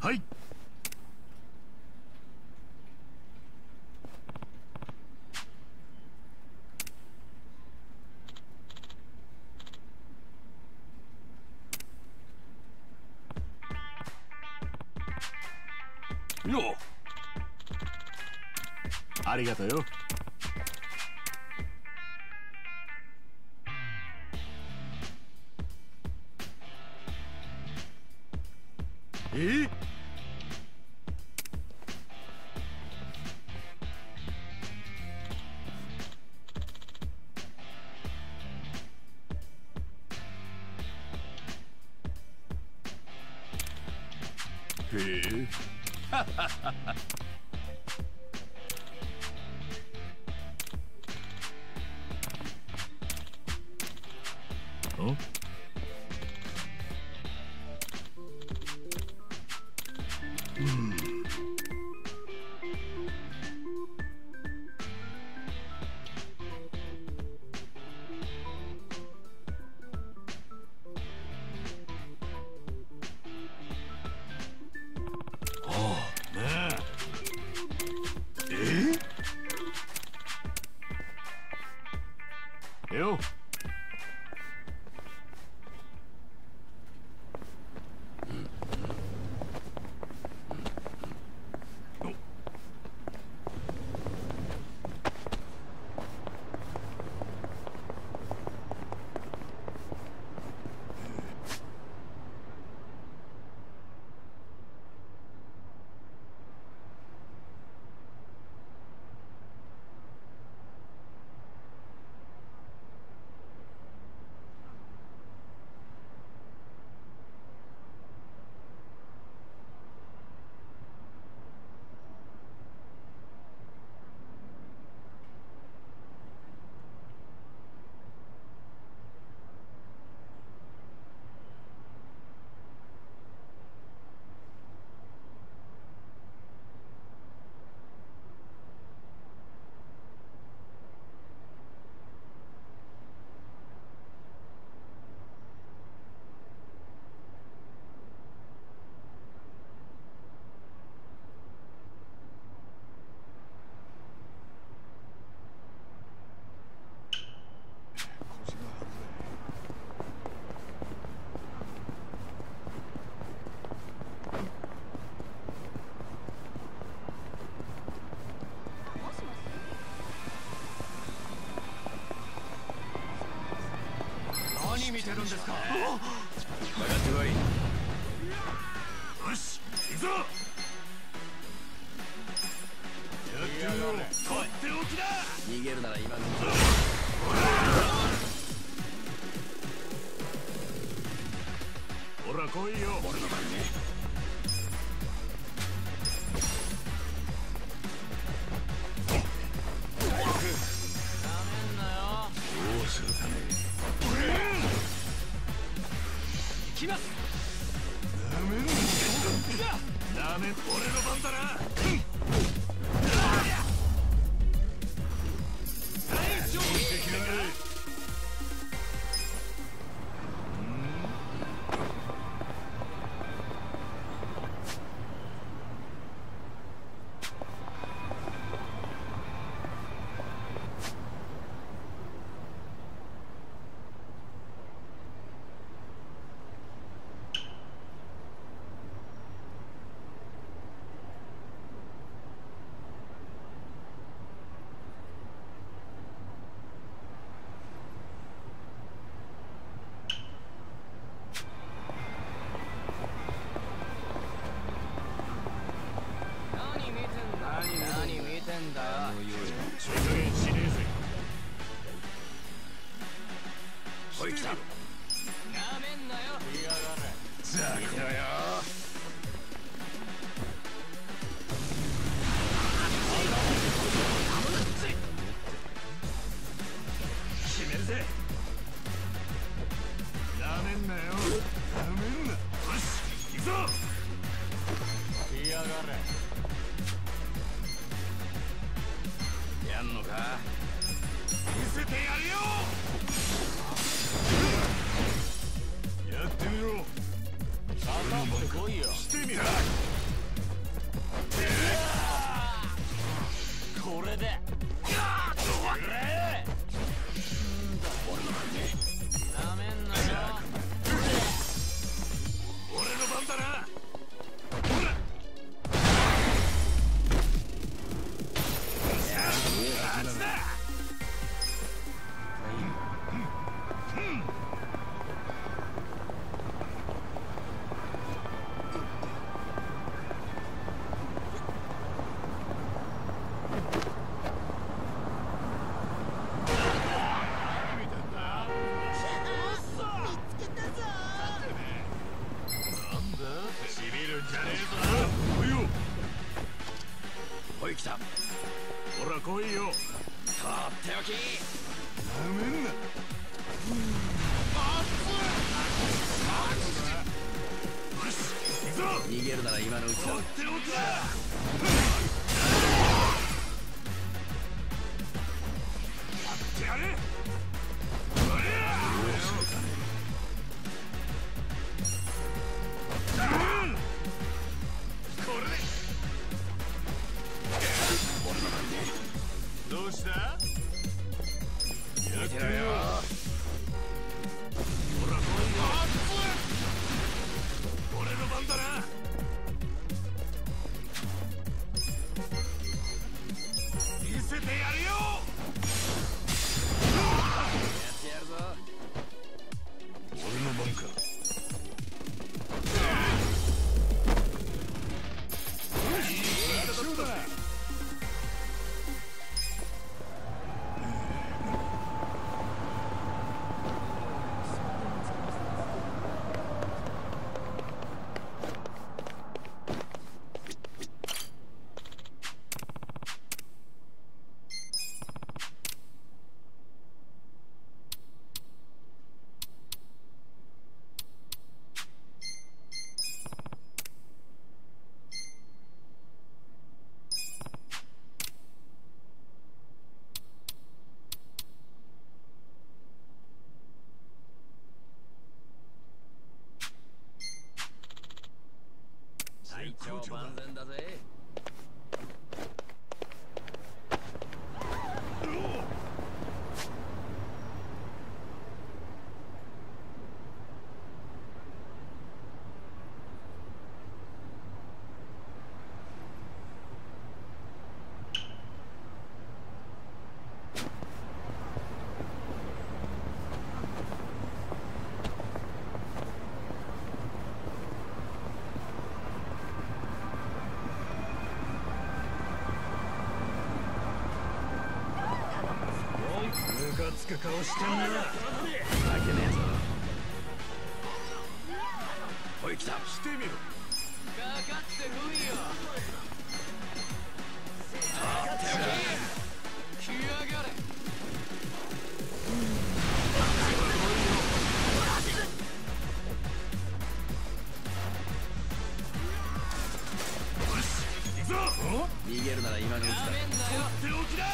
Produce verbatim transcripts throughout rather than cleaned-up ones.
はい。のありがとうよ。え？へえ。はははは。ん？うん。よ。何見てるんですか。分かってこい。よし、行くぞ。やってみろ。とっておきだ。逃げるなら今の。ほら来いよ。俺の番ね。来ます。ダメだ。ダメ、俺の番だな。大丈夫的な。おい来た。なめんなよ。いやがれ。ザコよ。決めるぜ。なめんなよ。なめんな。よし、行くぞ。いやがれ。やんのか。見せてやるよ。やってみろ。さあ、来いよ。してみろ。 来いよ。とっておき。なめんな。逃げるなら今のうちだ。とっておきだ。やれ。どうした？やってみろよ。ほら来いよ。俺の番だな。見せてやるよ。やってやるぞ。俺の番か。いい勝負だ。最長万全だぜ。ムカつく顔してんな。負けねえぞ。おい来た。してみろ。かかってこいよ。とっておき。来やがれ。よし行くぞ。逃げるなら今のうちだ。とっておきだ。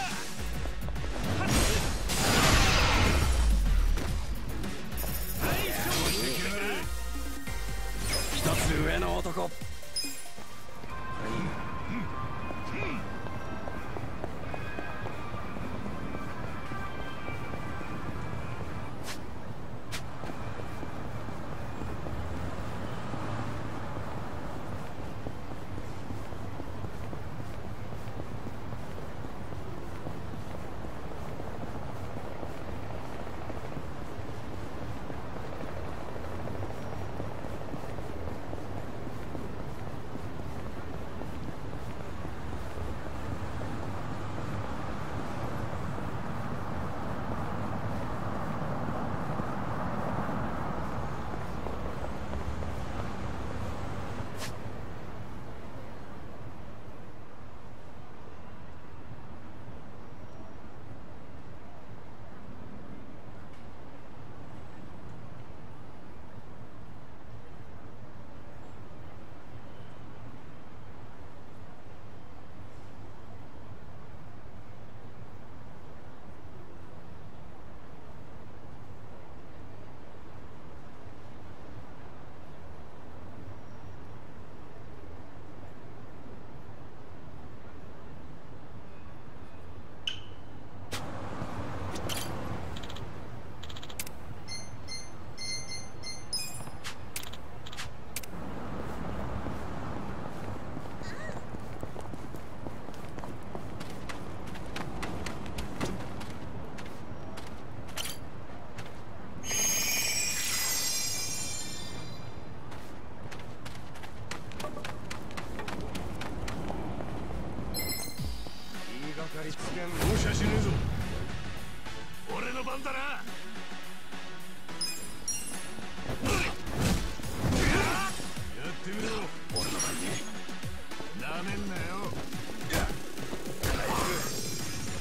一つ上の男。容赦しねえぞ。俺の番だな。やってみろ。俺の番ね。なめんなよ。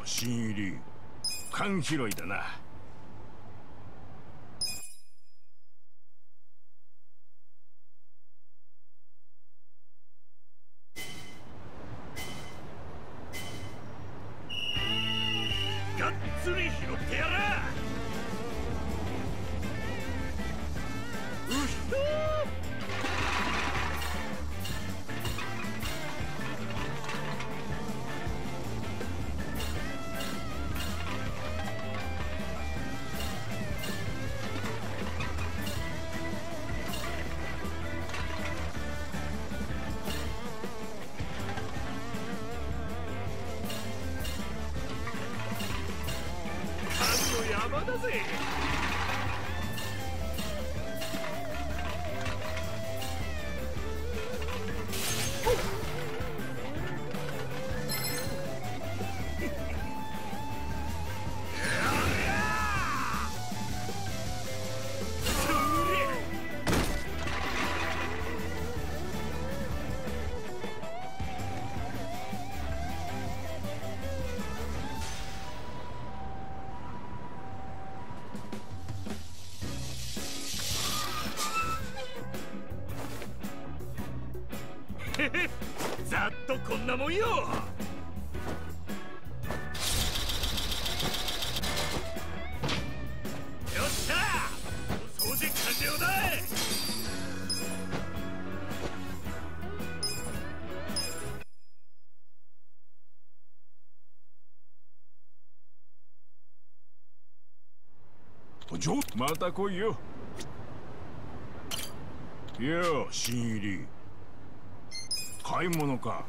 新入り缶拾いだな。がっつり拾ってやら。うひと山だぜ。ざっとこんなもんよ。よっしゃ、お掃除完了だ。ちょ、また来いよ。いや、新入り買い物か。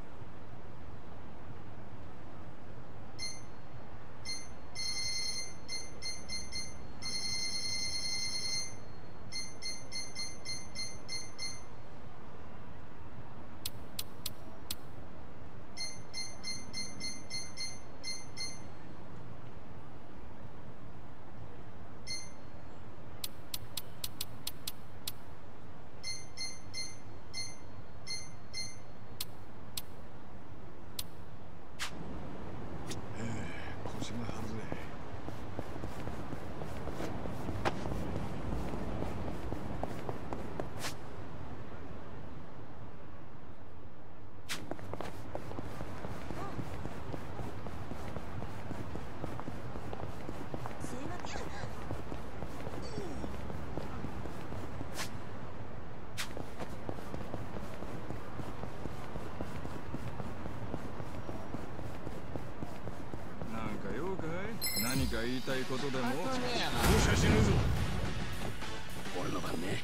何か言いたいことでも。どうしゃ死ぬぞ。俺の番ね。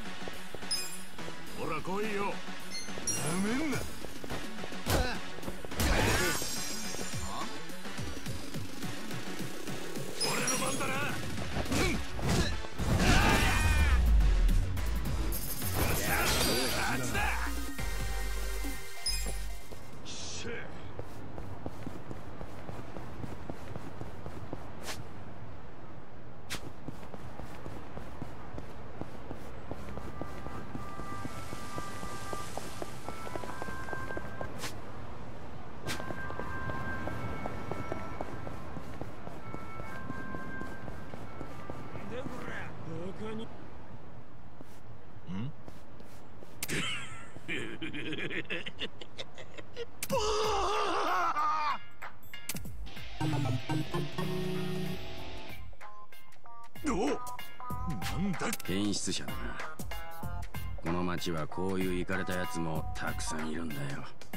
ほら来いよ。やめんな。俺の番だな。うん。あっちだ。しゃ。 変質者だな。この町はこういうイカれたやつもたくさんいるんだよ。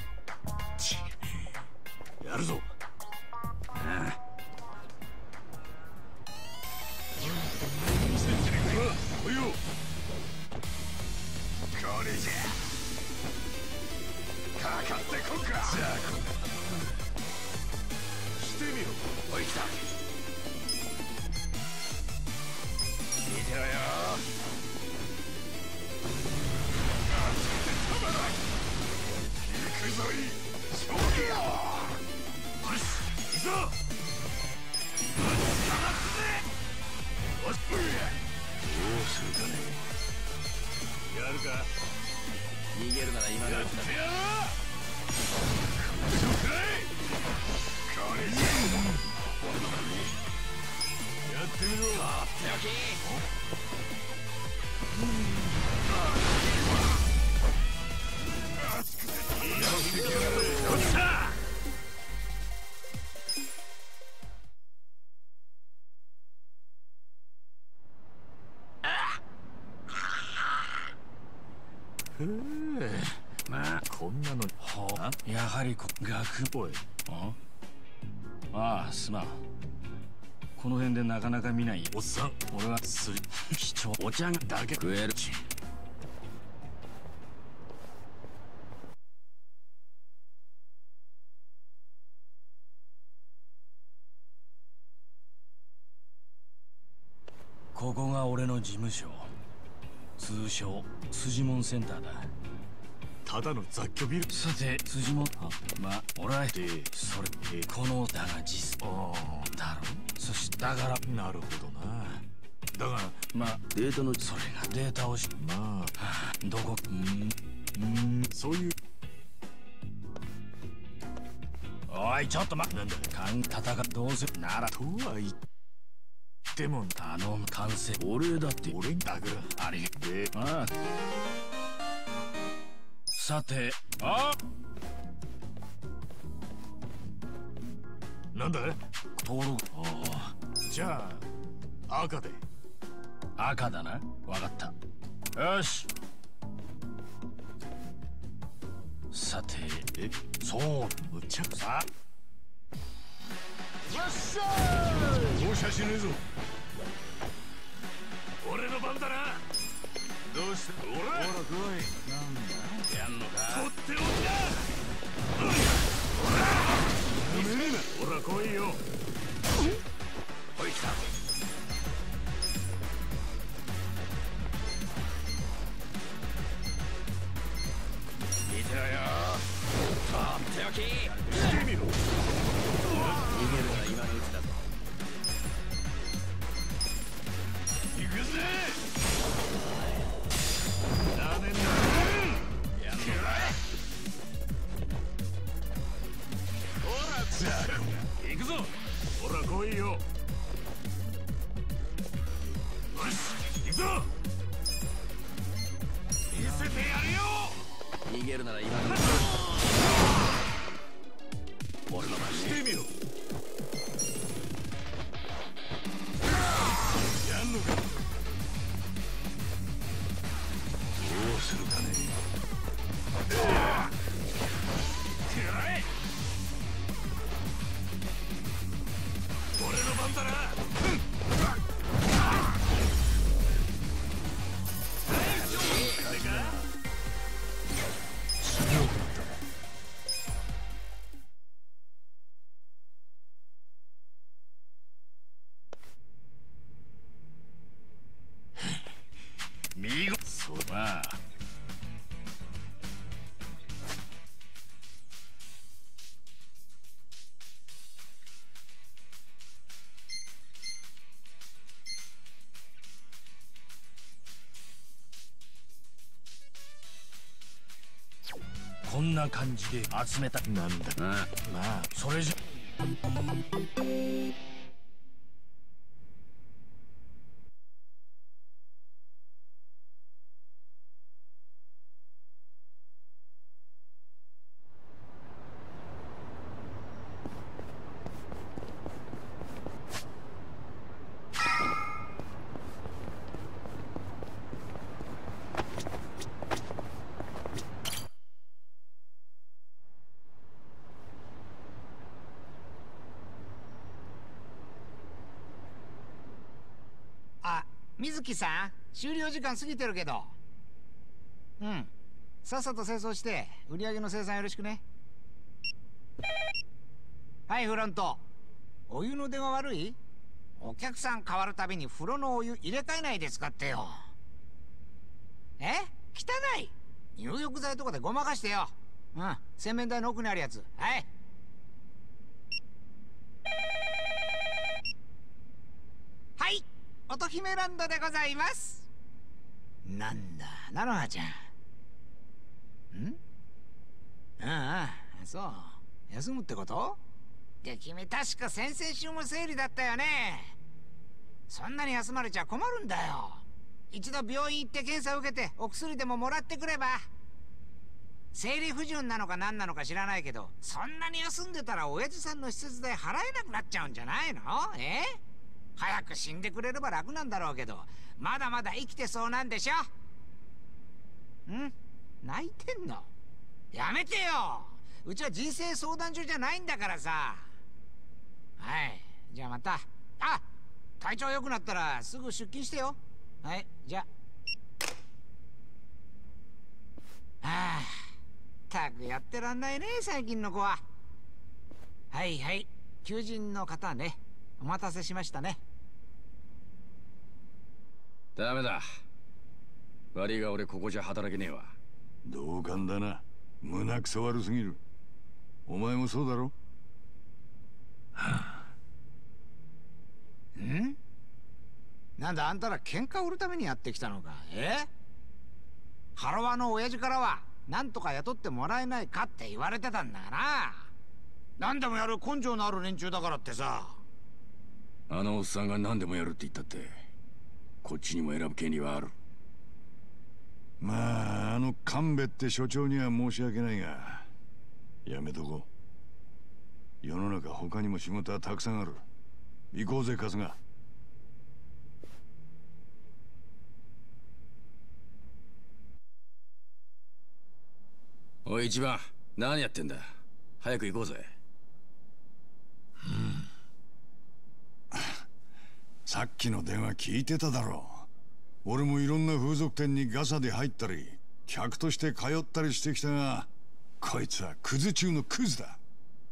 やるぞ。 ああ。 おいよ。これじゃ。かかってこんか。じゃあしてみろ。おい来た。見てろよ。行くぞい。勝利よ。よし、行くぞ。よし、探すぜ。よし、どうするかね。やるか。逃げるなら今のうちだ。やってやろう。これでしょくらい。こやってみろ。よっしゃ。 まあこんなのほうやはりこ学おい。 ああすまん。この辺でなかなか見ないおっさん、 俺はすり貴重お茶がだけ食えるし。ここが俺の事務所、通称辻門センターだ。 ただの雑居ビル。 さて辻門、まあ俺はで、 それこのだが実あだろ。そしてだからあ、なるほどな。だがまあデータのそれがデータをしまあ、 はあどこうんうんそういう。 おいちょっと待っなんだかん戦うどうせならとは言っても頼む完成俺だって俺だからあれでああさてあなんだ登録おじゃあ赤で赤だなわかったよしさてえそうむちゃくさよっしゃー放射しねえぞ俺の番だなどうしてほらほら来いなんだやんのか取っておきだほらやめえなほら来いよおい来た見てろよとっておきしてみろ逃げるな今のうちだぞ行くぜなめんなやんのかほらザ行くぞほら来いよよし行くぞ見せてやるよ逃げるなら今のうち俺の番してみろやんのかどうするかねくらえ俺の番だなあれか強くなった見事そうだこんな感じで集めたなんだあまあそれじゃあ、水木さん、終了時間過ぎてるけど。うん。さっさと清掃して、売り上げの生産よろしくね。はい、フロント。お湯の出が悪い？お客さん変わるたびに風呂のお湯入れ替えないで使ってよ。え？汚い？入浴剤とかでごまかしてよ。うん、洗面台の奥にあるやつ。はい。はい、乙姫ランドでございます。なんだ、菜の葉ちゃん。ん？ああ、そう。休むってこと？ で、君確か先々週も生理だったよね。そんなに休まれちゃ困るんだよ。一度病院行って検査を受けてお薬でももらってくれば。生理不順なのか何なのか知らないけど、そんなに休んでたら親父さんの施設代払えなくなっちゃうんじゃないの？え？早く死んでくれれば楽なんだろうけど、まだまだ生きてそうなんでしょ？ん？泣いてんの？やめてよ。うちは人生相談所じゃないんだからさ。はい、じゃあまた。あ、体調良くなったらすぐ出勤してよ。はい、じゃあ。はあ、たくやってらんないね、最近の子は。はいはい、求人の方ね。お待たせしましたね。 ダメだ。悪いが俺ここじゃ働けねえわ。 同感だな。胸くそ悪すぎる。お前もそうだろ？はあ、ん？なんだあんたら喧嘩を売るためにやってきたのか？え？ハロワの親父からはなんとか雇ってもらえないかって言われてたんだがな。何でもやる根性のある連中だからってさ。 あのおっさんが何でもやるって言ったってこっちにも選ぶ権利はある。 まああの神戸って所長には申し訳ないがやめとこう。世の中他にも仕事はたくさんある。行こうぜ春日。 おい一番、何やってんだ。早く行こうぜ。 うん、さっきの電話聞いてただろう。俺もいろんな風俗店にガサで入ったり客として通ったりしてきたが、こいつはクズ中のクズだ。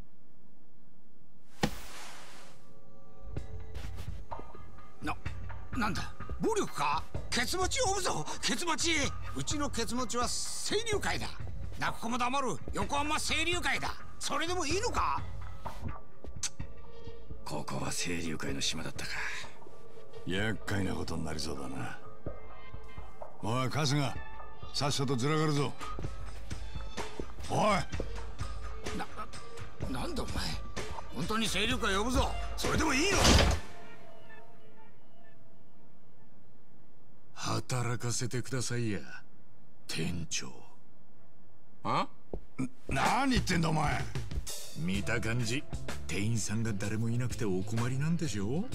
な、なんだ暴力か？ケツ持ち呼ぶぞ、ケツ持ち。うちのケツ持ちは清流会だ。泣く子も黙る横浜清流会だ。それでもいいのか？ ここは清流会の島だったか。 厄介なことになりそうだな。おい春日、さっさとずらがるぞ。おいな、な、なんだお前、本当に清流会呼ぶぞ。それでもいいの？ 働かせてくださいや店長。 あ？ 何言ってんだお前。 見た感じ店員さんが誰もいなくてお困りなんでしょ？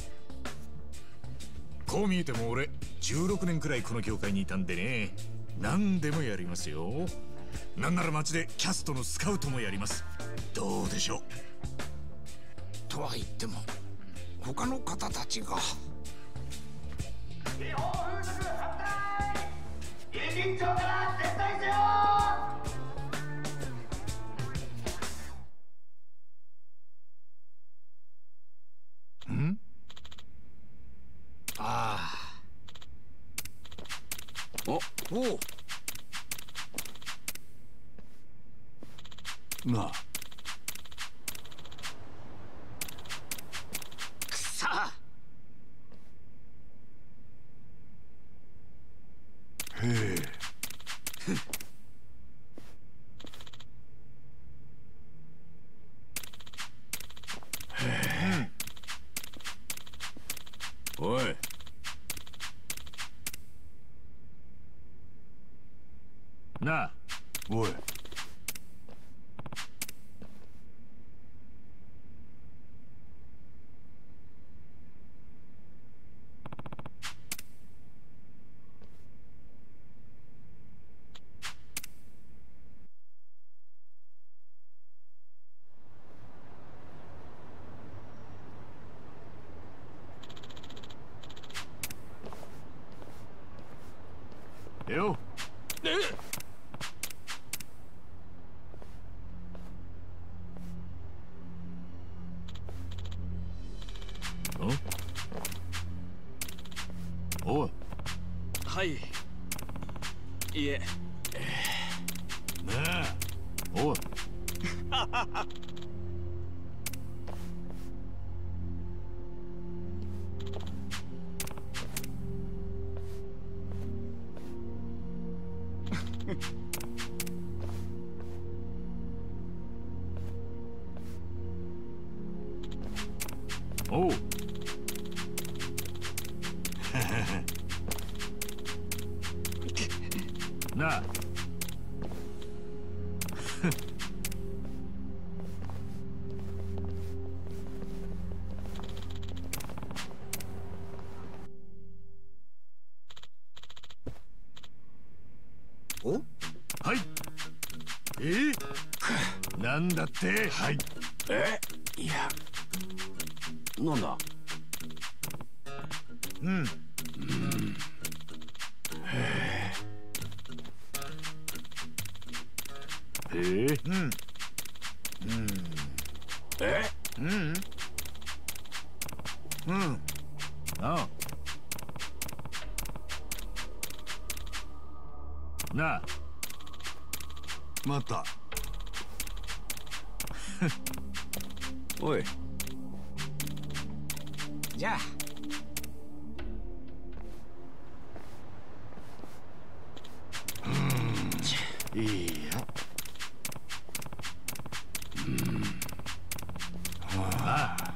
こう見えても俺じゅうろくねんくらいこの業界にいたんでね、何でもやりますよ。なんなら街でキャストのスカウトもやります。どうでしょう？ とは言っても他の方たちが。 日本風俗反対！委員長から撤退せよ！ ん？ ああ。 おおう。なあ。 くさ。 へえ。 おい。 なあ。 おい。よ。 えっ。 おい。 はい。いえ。 なあ。おい。 なあおはいえー、なんだってはいえいやなんだうんうんへえうんうんえうんうんああなあまたおいじゃあいいやああ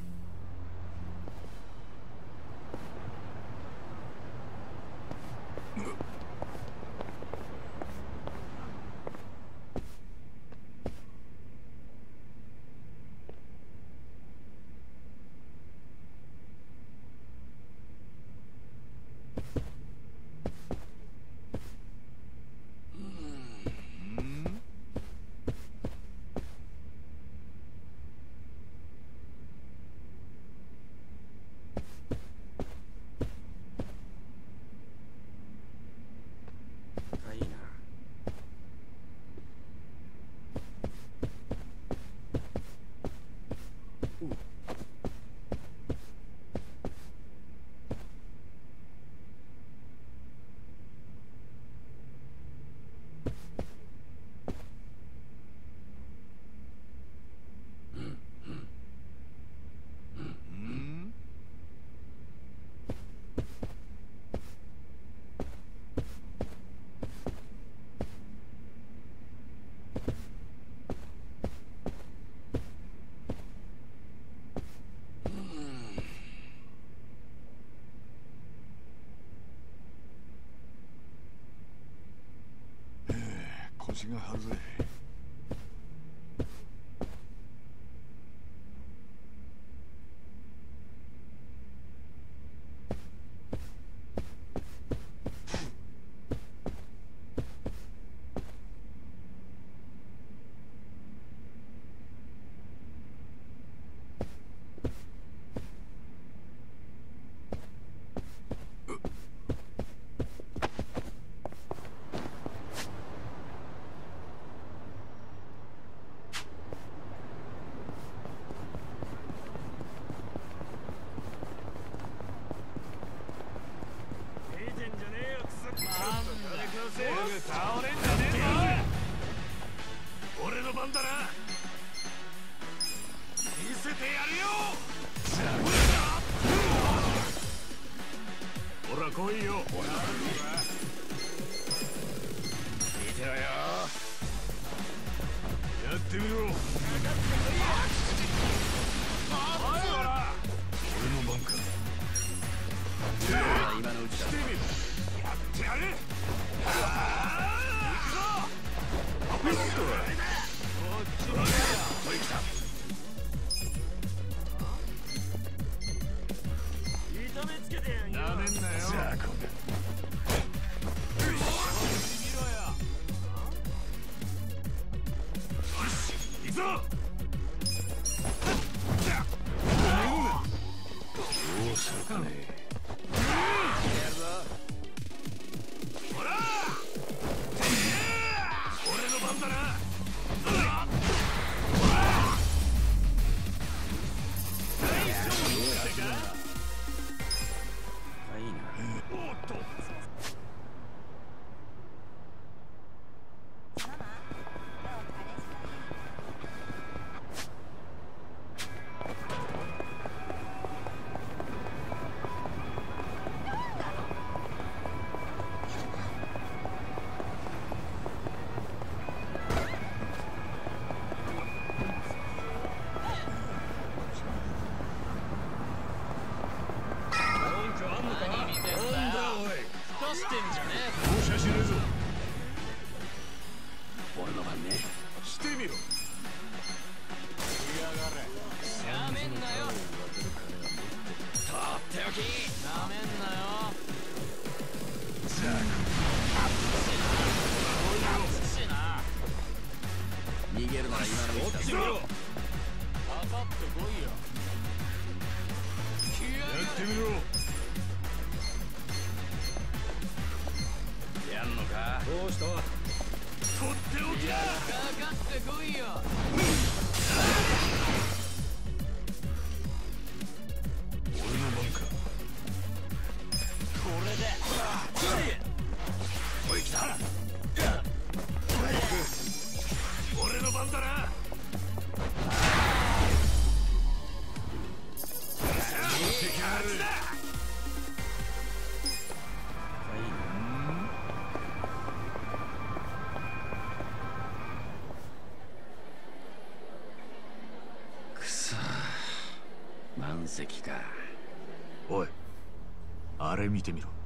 いいな腰がはずい。 俺の番だな見せてやるよほら来いよ見てろよやってみろ俺の番か今のうちだやってやれなめんなよ行くぞどうするかねほら俺の番だないいなおっとじゃね放射しねえぞ。 俺の番ね。 してみろ。 え。やめんなよ。 とっておき。 なめんなよ。 逃げるなら今のうちだ。 かかってこいよ。 やってみろ。 やんのか。 どうした。とっておきだ。 かかってこいよ。 俺の番か。 これでおい来た。 俺の番だな。 くそ、満席か。 おい、あれ見てみろ。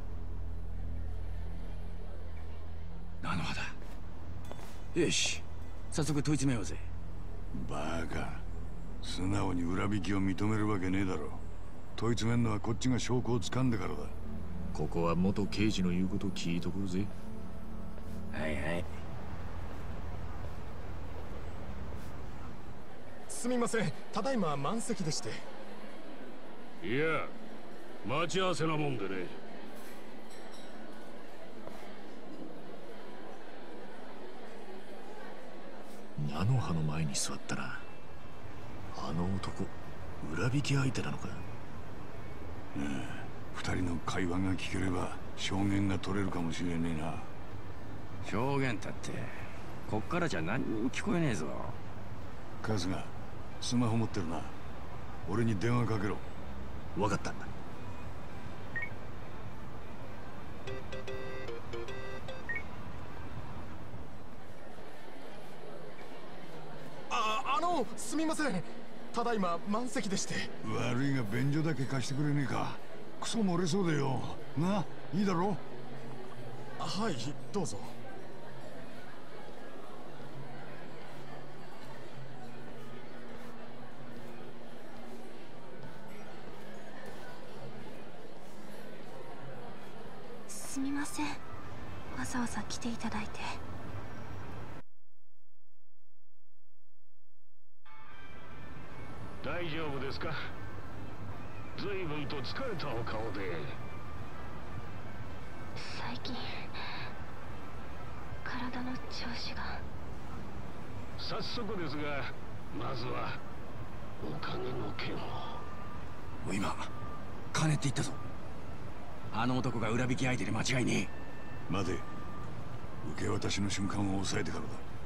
菜の葉だ。よし、早速問い詰めようぜ。 バカ、素直に裏引きを認めるわけねえだろ。問い詰めんのはこっちが証拠を掴んでからだ。 ここは元刑事の言うことを聞いとこうぜ。 はいはい。 すみません、ただいま満席でして。 いや、待ち合わせなもんでね。 菜の葉の前に座ったな。あの男、裏引き相手なのか。 二人の会話が聞ければ証言が取れるかもしれねえな。 証言たってこっからじゃ何にも聞こえねえぞ。 春日、スマホ持ってるな。俺に電話かけろ。 わかった。 あ、あの、すみません。ただいま満席でして。 悪いが便所だけ貸してくれねえか。クソ漏れそうでよ。な、いいだろ。 はい、どうぞ。 すみません、わざわざ来ていただいて。 大丈夫ですか。随分と疲れたお顔で。 最近体の調子が。 早速ですが、まずはお金の件を。 おい今金って言ったぞ。あの男が裏引き相手で間違いねえ。待て、受け渡しの瞬間を抑えてから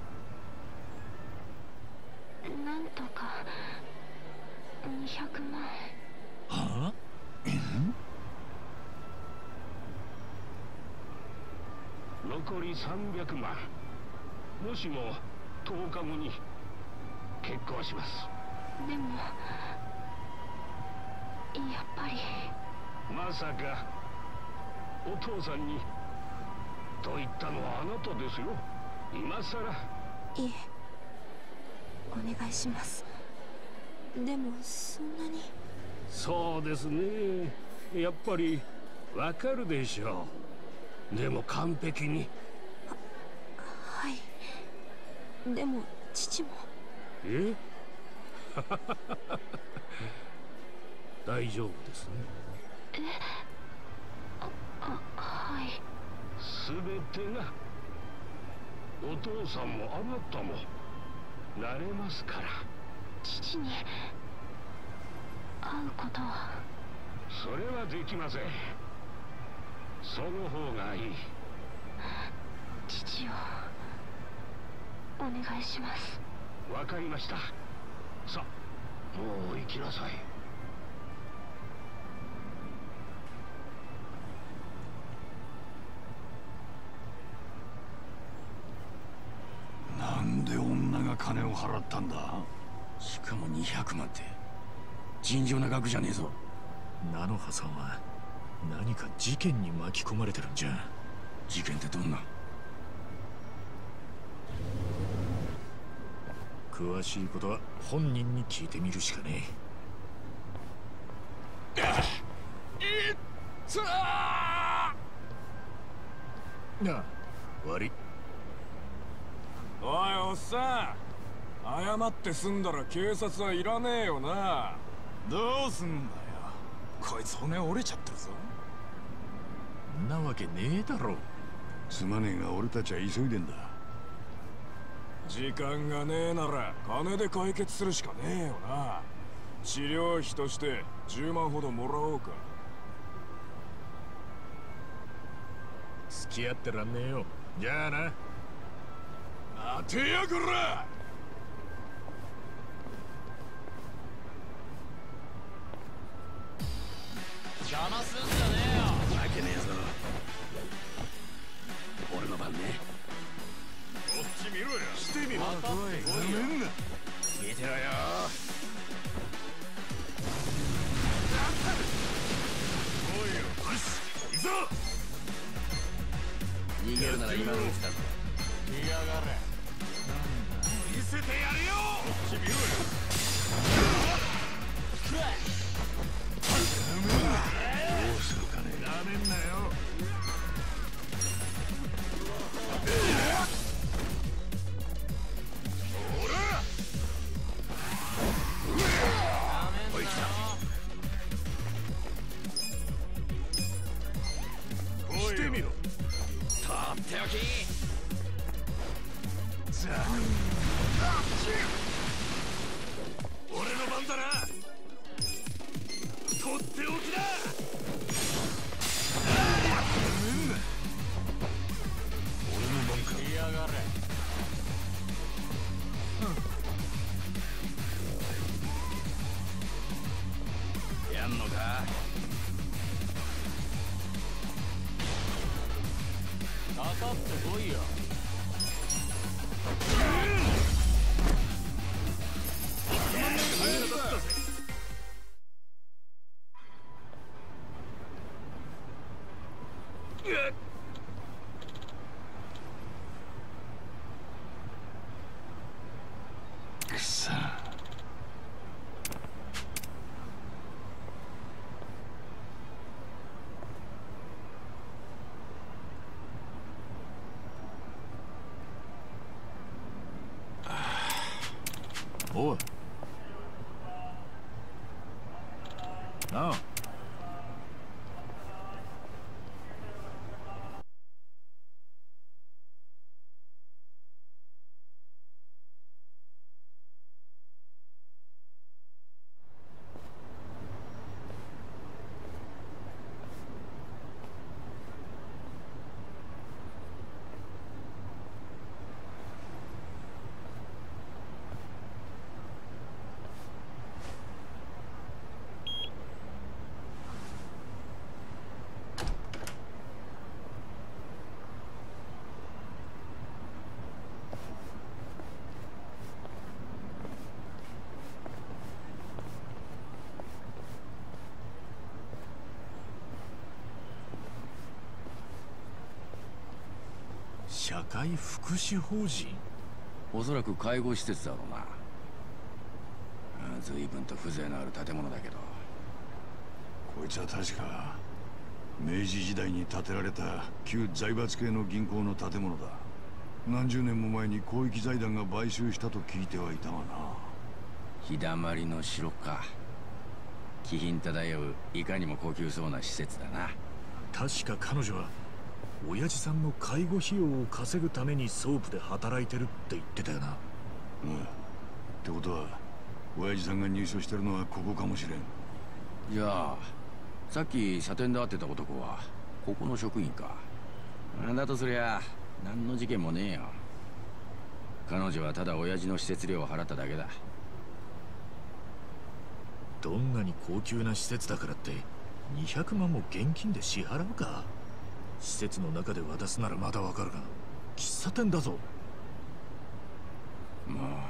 だ。 なんとかにひゃくまん。 はあ。 残りさんびゃくまん。もしもとおかごに結婚します。 でもやっぱり。 まさかお父さんにと言ったのはあなたですよ。今さら。 いえ、お願いします。でもそんなに。 そうですね、やっぱりわかるでしょう。でも完璧に。 は、はい。でも父も。 え大丈夫ですね。 え、あ、あ、はい。 すべてがお父さんもあなたもなれますから。 父に会うことは。 それはできません。その方がいい。 父をお願いします。 わかりました。さあ、もう行きなさい。 なんで女が金を払ったんだ。 しかもにひゃくまんって尋常な額じゃねえぞ。 菜の葉さんは何何か事件に巻き込まれてるんじゃ。 事件ってどんな？ 詳しいことは本人に聞いてみるしかねえ。いっつあなあ、悪い。 おいおっさん、謝って済んだら警察はいらねえよな。 どうすんだよ、こいつ骨折れちゃってるぞ。 んなわけねえだろ。 すまねえが俺たちは急いでんだ。 時間がねえなら金で解決するしかねえよな。治療費としてじゅうまんほどもらおうか。 付き合ってらんねえよ。じゃあな。 待てやこら。 邪魔すんじゃねえよ。 負けねえぞ。俺の番ね。 こっち見ろよ。してみろ。 当たってこいよ。 見てろよ。 おいよ。よし、行くぞ。 逃げるなら今のうちだぞ。 見やがれ。 見せてやるよ。こっち見ろよ。 どうするかね。 なめんなよ。ほら。 おい来た。 してみろ。 とっておき。 ザ俺の番だな。とっておきだ。 俺の番か。 見やがれ。 やんのか。 当たってこいよ。 くそ。 おい。なあ。社会福祉法人。 おそらく介護施設だろうな。随分と風情のある建物だけど。 こいつは確か明治時代に建てられた旧財閥系の銀行の建物だ。何十年も前に広域財団が買収したと聞いてはいたがな。 日だまりの城か。気品漂ういかにも高級そうな施設だな。 確か彼女は親父さんの介護費用を稼ぐためにソープで働いてるって言ってたよな。 うん。ってことは親父さんが入所してるのはここかもしれん。 じゃあさっき車店で会ってた男はここの職員か。だとすりゃ何の事件もねえよ。彼女はただ親父の施設料を払っただけだ。 どんなに高級な施設だからってにひゃくまんも現金で支払うか。施設の中で渡すならまだわかるが喫茶店だぞ。 まあ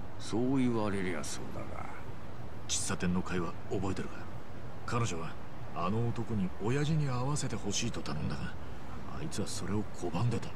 そう言われりゃそうだが。 喫茶店の会話覚えてるか。彼女はあの男に親父に会わせてほしいと頼んだが、あいつはそれを拒んでた。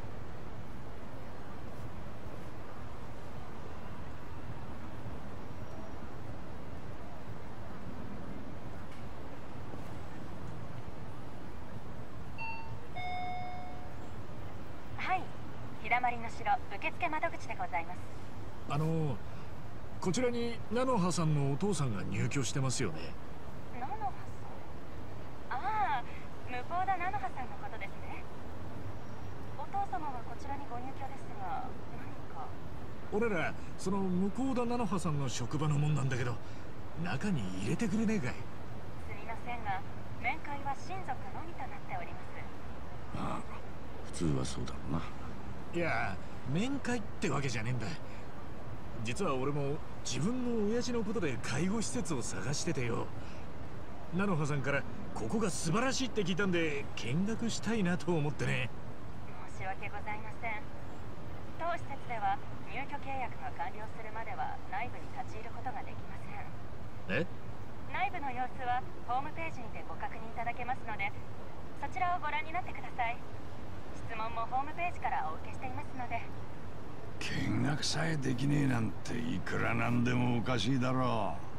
はい、日だまりの城受付窓口でございます。 あのこちらに菜の葉さんのお父さんが入居してますよね。 菜の葉さん、ああ、向田菜の葉さんのことですね。お父様はこちらにご入居ですが、何か。 俺らその向田菜の葉さんの職場のもんなんだけど、中に入れてくれねえかい。 すみませんが、面会は親族のみとなっております。 ああ、普通はそうだろうな。 いや、面会ってわけじゃねえんだ。実は俺も自分の親父のことで介護施設を探しててよ。菜の葉さんからここが素晴らしいって聞いたんで見学したいなと思ってね。 申し訳ございません。当施設では入居契約が完了するまでは内部に立ち入ることができません。 え？ 内部の様子はホームページにてご確認いただけますので、そちらをご覧になってください。質問もホームページからお受けしていますので。 見学さえできねえなんていくらなんでもおかしいだろう。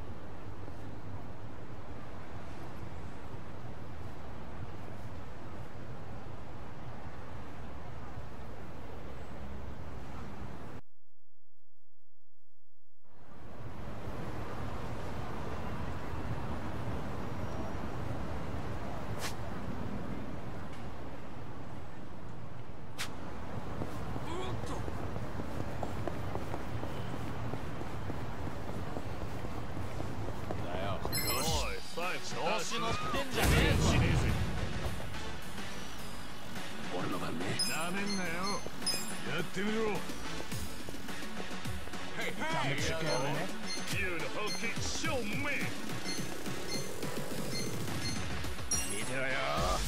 調子乗ってんじゃねえぞ。 俺の番ね。 なめんなよ。やってみろ。 見てろよ。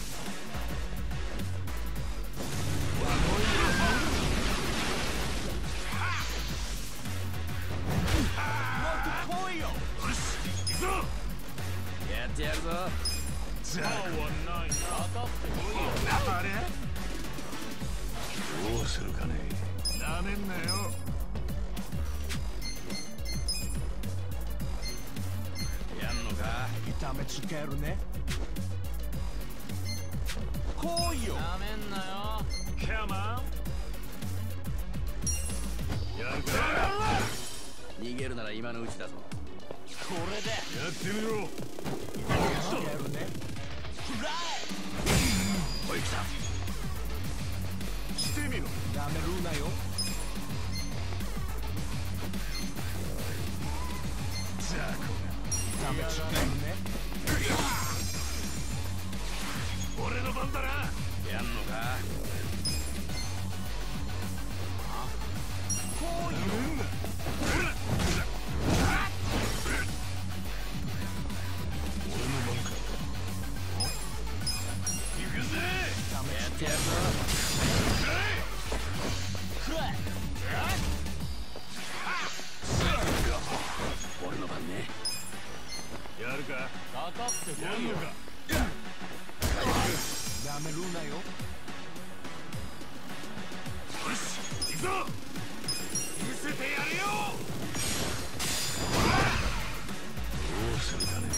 もっと来いよ。よし、行くぞ。 やってやるぞ。 じゃあないな。当たってこいよ。あれ？ どうするかね。なめんなよ。 やんのか。 痛めつけるね。来いよ。なめんなよ。カモン。 やるか。 逃げるなら今のうちだぞ。 これでやってみろ。 やるね。フライ。 おい、来た。 してみろ。 やめるなよ。 じゃあこれ。やめつけるね。 俺の番だな。 やんのか。 こういう。 やってやるぞ。俺の番ね。 やるか。 当たってこいよ。 やるのか。 やめるなよ。 よし、行くぞ。見せてやるよ。どうするかね。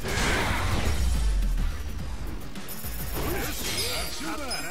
そうだな。腰が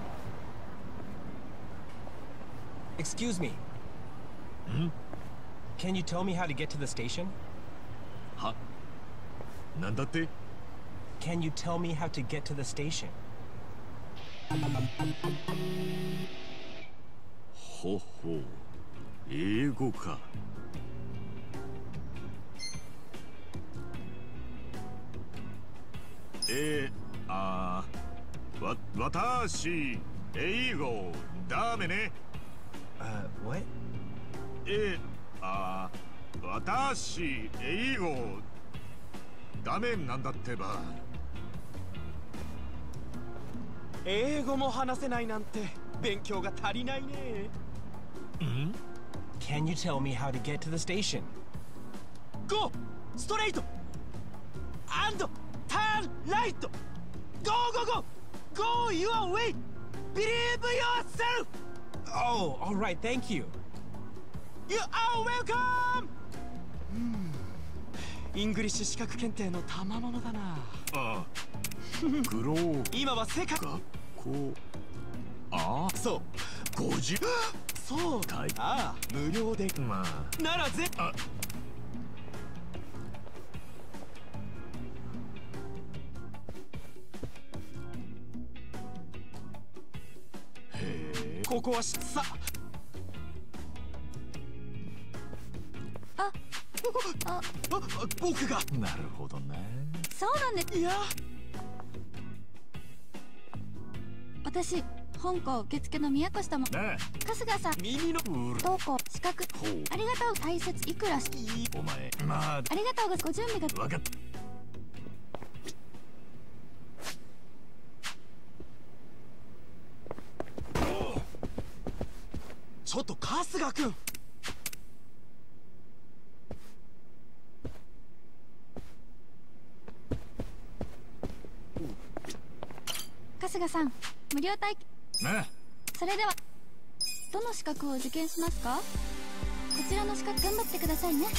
Excuse me. ん？ Can you tell me how to get to the station? はなんだって？ Can you tell me how to get to the station? ほほう、英語か。えー、あー、わ、私、英語、ダメね。 Uh, what? えー、あー、私、英語、ダメなんだってば。 英語も話せないなんて勉強が足りないね。ん Can you tell me how to get to the station? Go! Straight! And turn right! Go, go, go! Go your way! Believe yourself! Oh, all right, thank you. You are welcome! イングリッシュ資格検定の賜物だな。 ああ、グロー。 今は世界学校。ああ、 そう。ごじゅう。そう。ああ、無料で。 まあ。 ならぜ。あ。 へえ。 ここはしさ。 あ。あ、 あ、僕が。 なるほどね。 そうなんです。 いや。 私、本校受付の宮越とも。 ねえ。春日さん。 耳の。 不登校資格。ありがとう。大切いくらし。 お前。まあ。 ありがとうご準備が。 わかった。 ちょっと春日君。 春日さん、無料体験。 ね。 それではどの資格を受験しますか？こちらの資格頑張ってくださいね。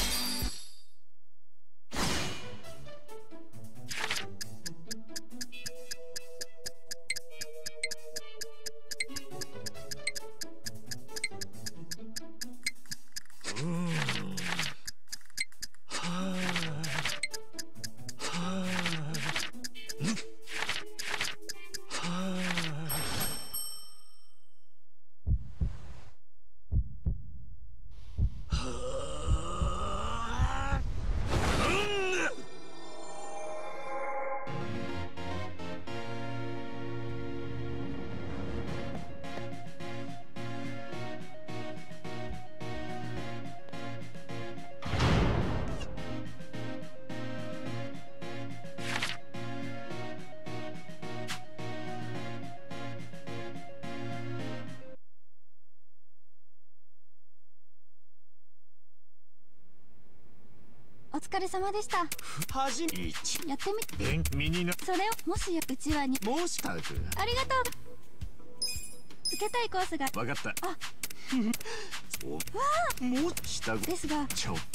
お疲れ様でした。 はじめやってみて。 勉身にな。 それをもしやうちわに。 もうしたく。 ありがとう。受けたいコースが。 わかった。 あ。 お。 わあ。もうしたですが。 ちょ。は。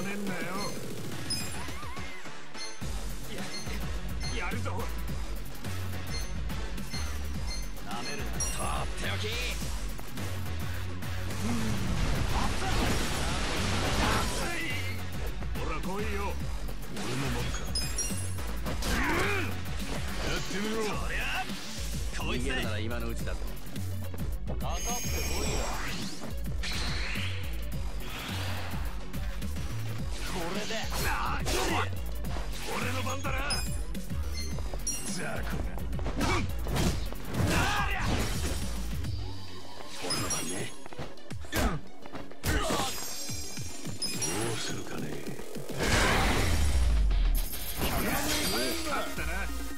めんなよ。や、やるぞ。 なめるな。とっておき。 ほら来いよ。俺の番か。やってみろ。 そりゃ逃げるなら今のうちだぞ。かかってこいよ。これで俺の番だな。ザコが俺の番ね。どうするかね。 勝ったな。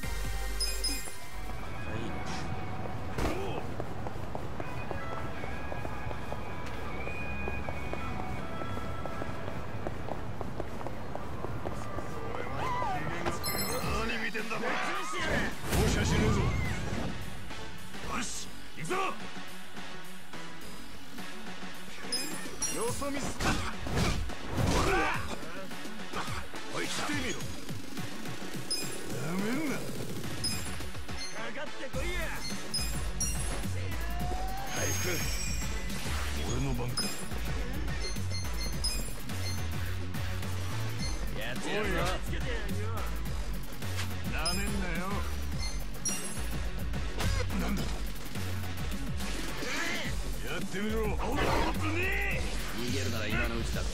逃げるなら今のうちだぞ。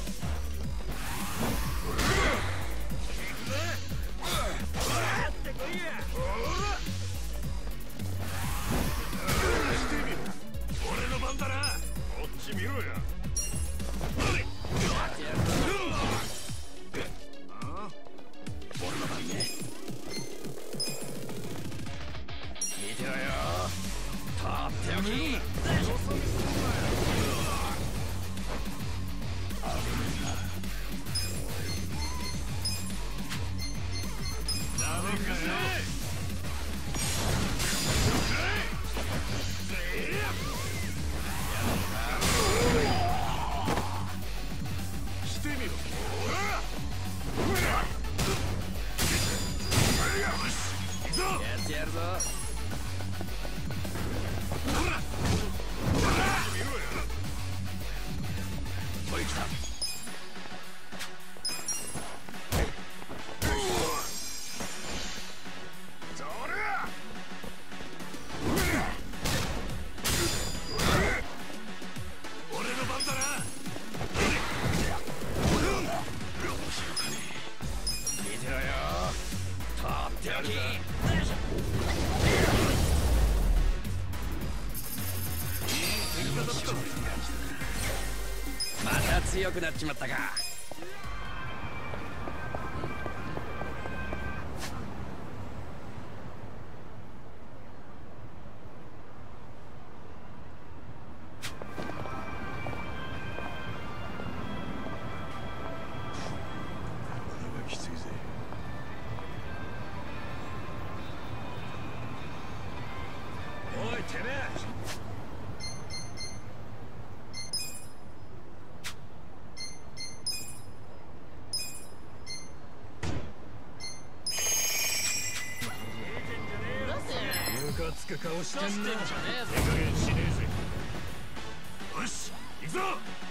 俺の番だな。こっち見ろや。 俺の番ね。見てろよ。とっておき。やるぞ。おい来た。 俺の番だな。 見てろよ。とっておき。また強くなっちまったか。 きついぜ。 おいてめえ。ムカつく顔してんな。手加減しねえぜ。よし行くぞ。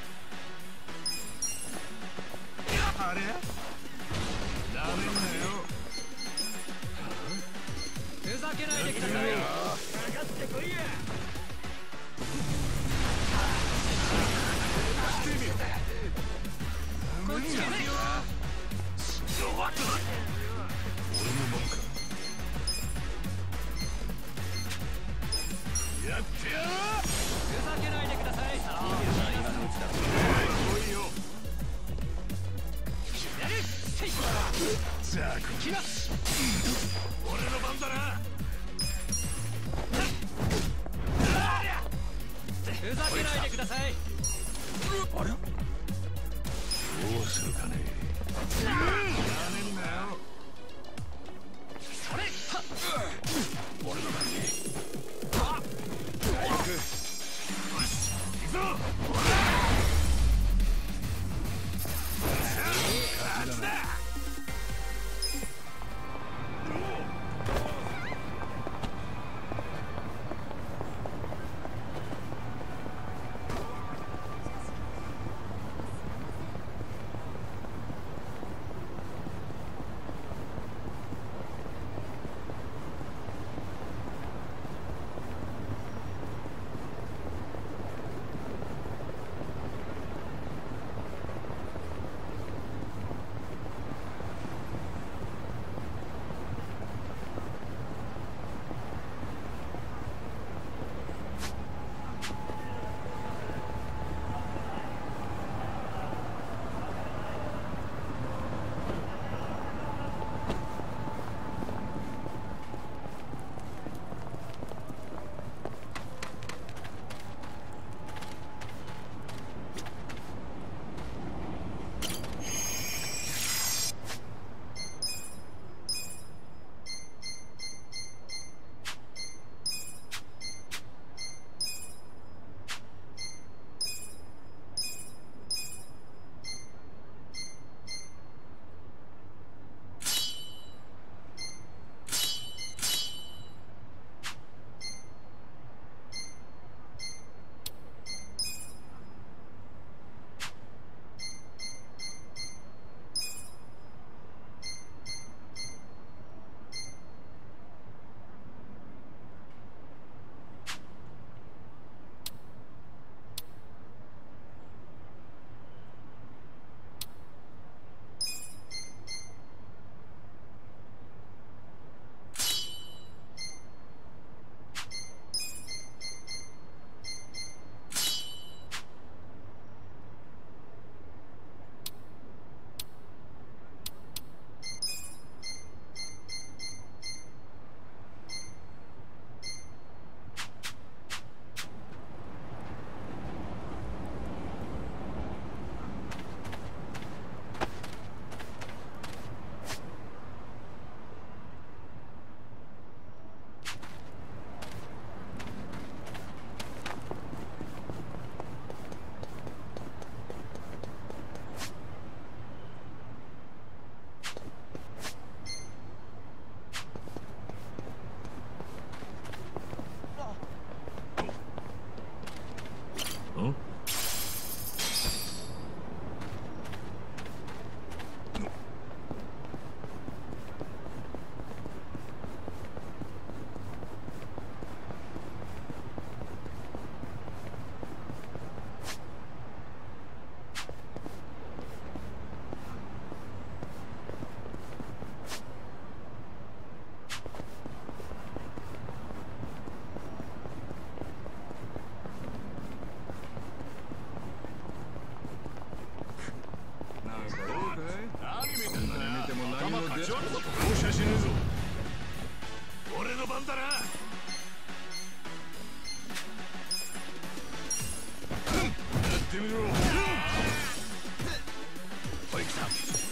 あれダメんなよ。 ふざけないでくださいよ。 かかってこいや。来てみろ。 こっちやめよ。 俺の番か。やってやろう。 ふざけないでください。今のうちだ。 来いよ。 やる。 ザーク来ます。俺の番だな。 ふざけないでください。 あれどうするかね。 ダメんなよ。 それ俺の番ね。 行く。よし行くぞ。 の番だな。やってみろ。おい来た。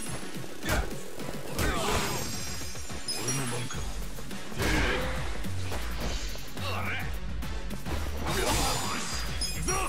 俺の番か。行くぞ。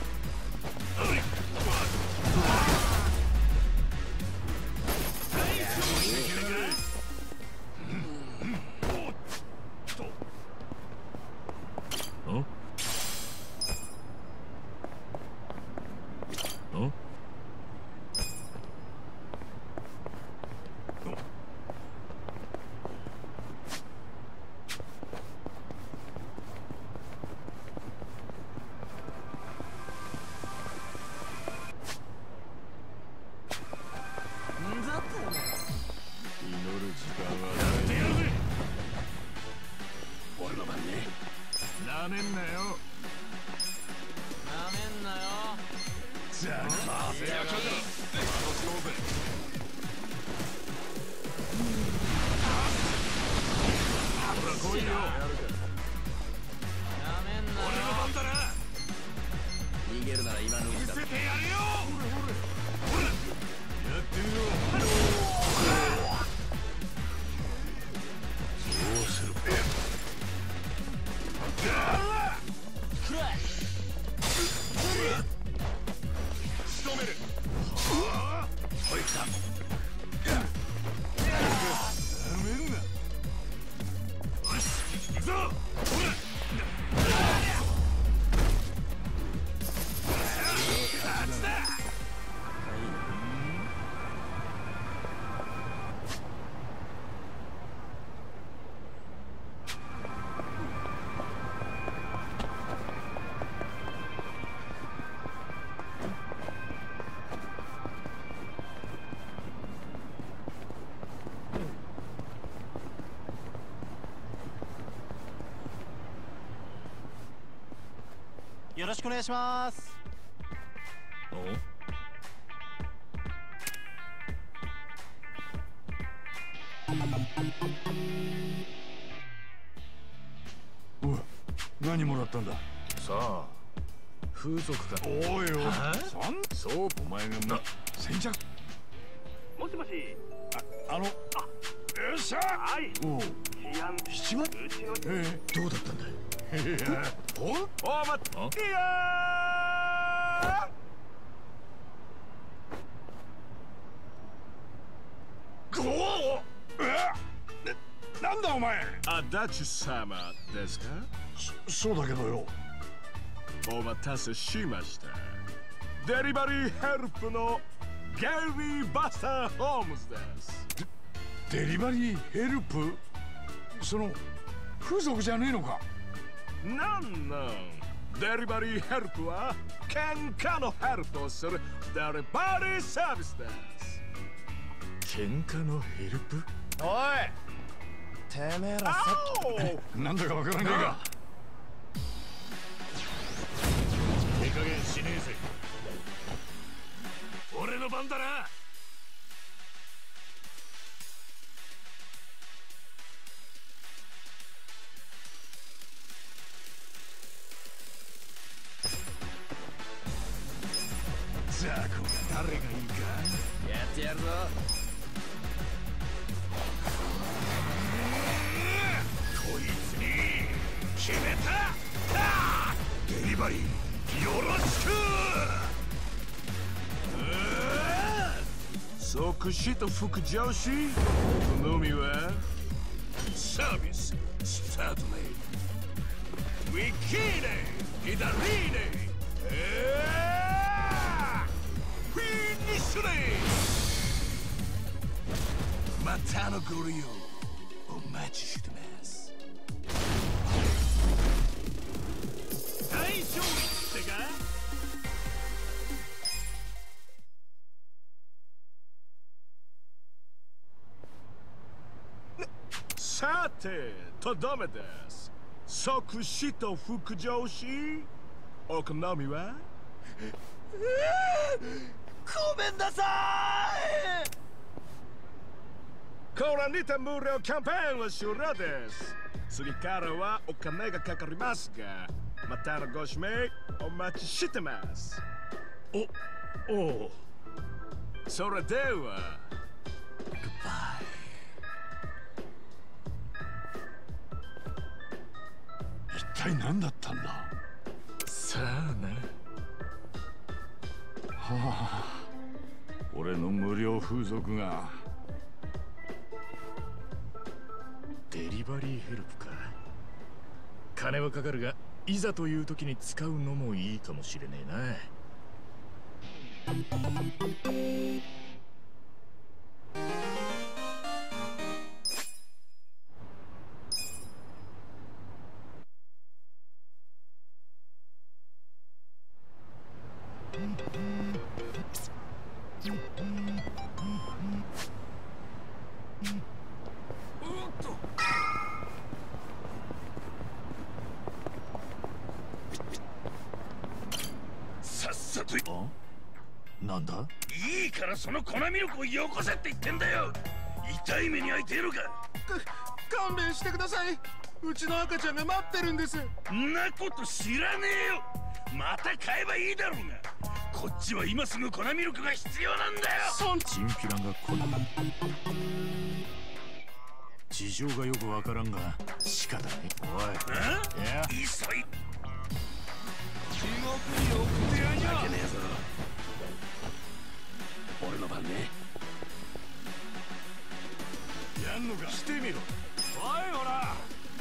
よろしくお願いします。 おおい、何もらったんだ。 さあ、風俗か。 おいおい、そんそうお前がな先着。 もしもし。 あ、あの、あ、よっしゃ。はい。おお。七番。ええ、 どうだったんだ。 いや、ほん。 お待って。いやー。ごお。え。な、なんだお前。 あだち様ですか。 そ、そうだけどよ。 お待たせしました。デリバリーヘルプのゲイリー・バスター・ホームズです。 デ、デリバリーヘルプ。その風俗じゃねえのか。 なんなんデリバリーヘルプは喧嘩のヘルプをするデリバリーサービスです。 喧嘩のヘルプ。 おい、てめえらさっきなんだかわからねえが。 手加減しねえぜ。 俺の番だな。 ザコが誰がいいかやってやるぞ。 こいつに決めた。デリバリーよろしく。 即死と副上司。好みはサービススタートね。ウィキーネヒダリーネ。えーフィニッシュね。またのご利用お待ちしてます。大勝利ってか。 さて、とどめです。即死と副上司。お好みはごめんなさい。 これにて無料キャンペーンは終了です。次からはお金がかかりますが、またのご指名お待ちしてます。お、おう。それでは。Goodbye。 一体何だったんだ。 さあな。 はあ、俺の無料風俗が。 デリバリーヘルプか。金はかかるが、いざという時に使うのもいいかもしれねえな。なんだ？ いいからその粉ミルクをよこせって言ってんだよ。痛い目に遭いてえのか。 勘弁してください。うちの赤ちゃんが待ってるんです。 んなこと知らねえよ。また買えばいいだろうが。こっちは今すぐ粉ミルクが必要なんだよ。 そんチンピラが粉。事情がよくわからんが仕方ね。おい。いや。 急い。 地獄に送ってやんよ。 負けねえぞ。俺の番ね。 やんのかしてみろ。 おいほら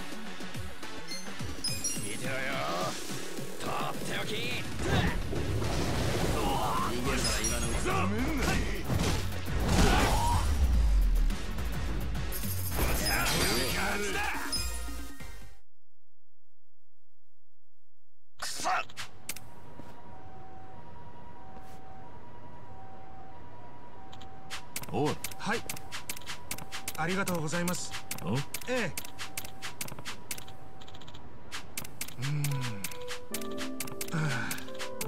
見てろよ。とっておき。逃げるなら今のうちだ。 めんなにくそ。 おい。 はい。ありがとうございます。 お？ ええ。うーん。あ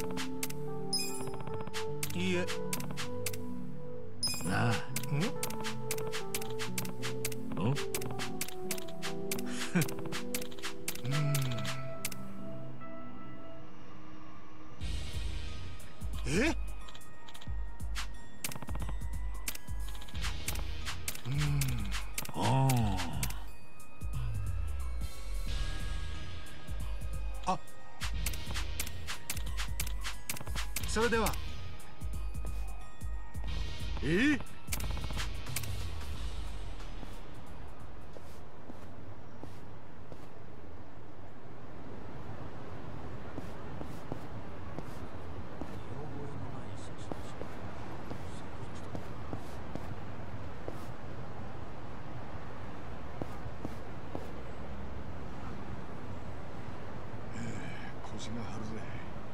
あ。いいえ。 なあ。 ん？ お？ うーん。え？それでは。え？腰が張るぜ。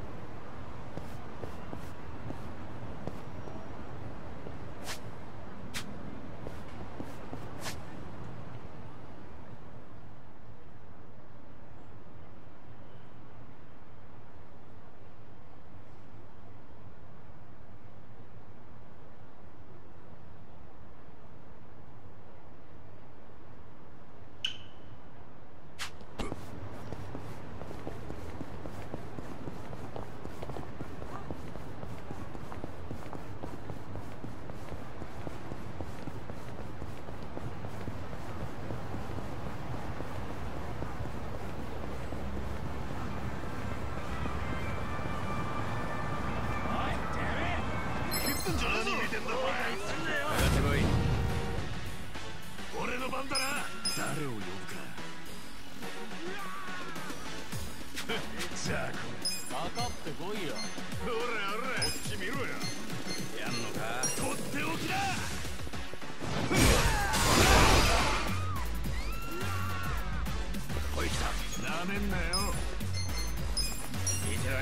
俺の番だな。 誰を呼ぶか。 じゃあこかかってこいよ。 れ。ほらほら、こっち見ろよ。やんのか。とっておきだ。こいつだ。 なめんなよ。 見てろよ。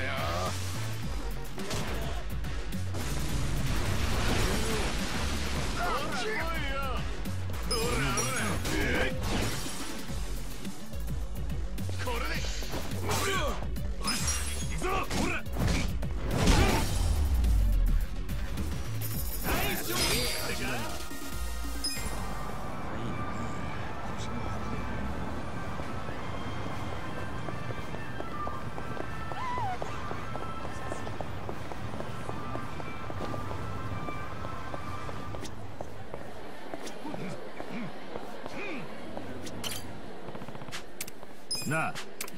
なあ。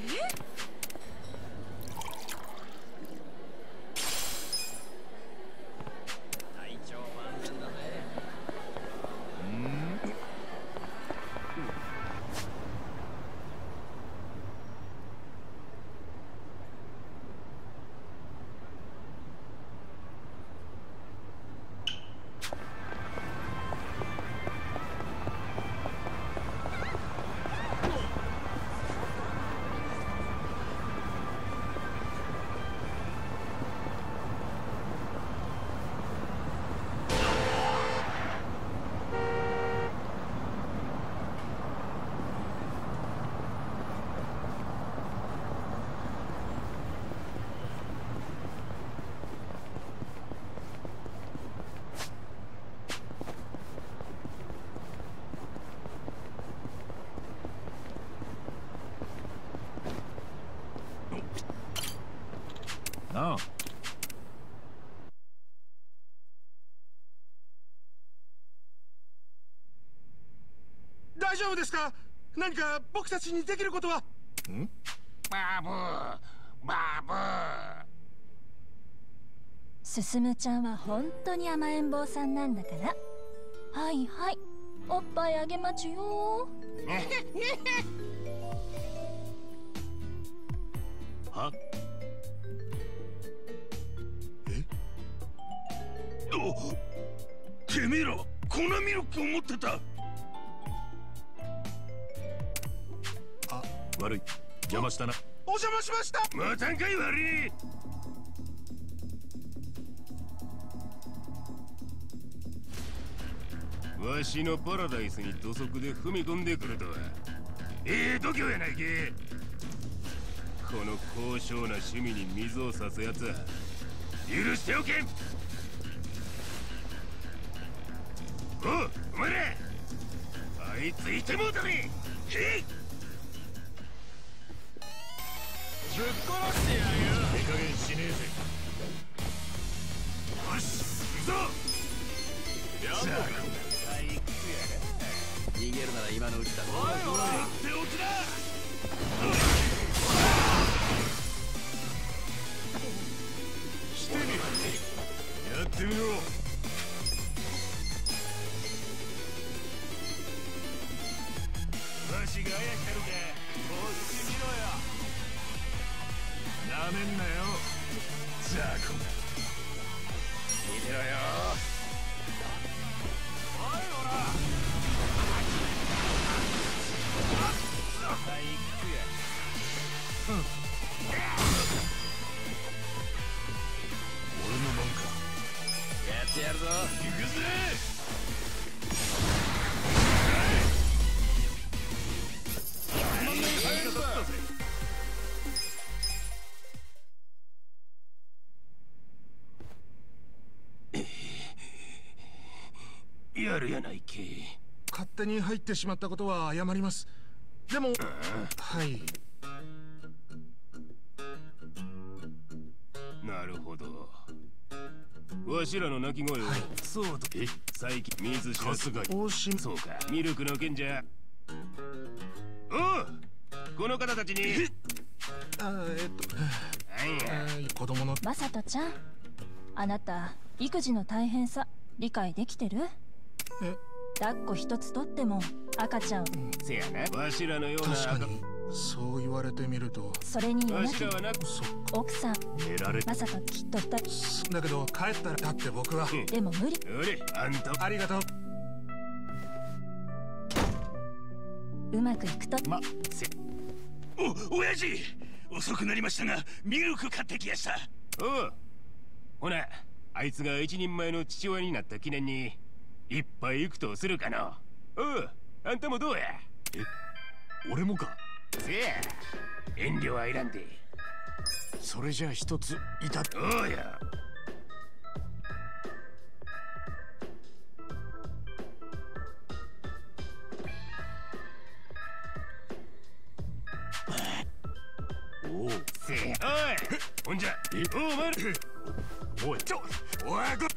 ああ。 大丈夫ですか？何か僕たちにできることは？ん？ バブーバブー。 すすむちゃんは本当に甘えん坊さんなんだから。はいはい、おっぱいあげまちゅよ。 は？ お、てめえら粉ミルクを持ってた。 あ、悪い、邪魔したな。 お邪魔しました。 またんかい悪い。わしのパラダイスに土足で踏み込んでくるとはええ度胸やないけ。この高尚な趣味に水を差すやつは許しておけん。おう、お前らあいついてもうたね。へい、 ぶっ殺してやるよ。手加減しねえぜ。 よし、行くぞ。 やさあ、 逃げるなら今のうちだぞ。 おいおい、手落ちだ。 してみろ。やってみろ。 わしがあやしたるか、こうしてみろよ。 なめんなよ。 ザコン見てろよ。 おいおら。 最悪や。 うん。俺の番か。 やってやるぞ。 行くぜ。やるやないけ。 勝手に入ってしまったことは謝ります。でも、はい。 なるほど。わしらの鳴き声を、はい、そうと。え、最近水知らずがおしそうか、ミルクの賢者。おう、この方たちに。 あ、えっと、 なんや、 子供のマサトちゃん、あなた育児の大変さ理解できてる？ え、 抱っこ一つとっても赤ちゃん、うん、 せやな、わしらのような。 確かにそう言われてみると。 それにわしらはな、 奥さん寝られマサトきっと二人だけど帰ったら、だって僕は、 うん、でも無理。 おれ、あんたありがとう。 うまくいくとま、せお、親父遅くなりましたがミルク買ってきやした。おう、ほな、あいつが一人前の父親になった記念に一杯行くとするかの。おう、あんたもどうや。 え、俺もか。 せや、遠慮はいらんで。 それじゃあ一ついた。 おうや。 おう、 せや、おい、ほんじゃ、おう、まる。 おい、ちょ、 おい、こ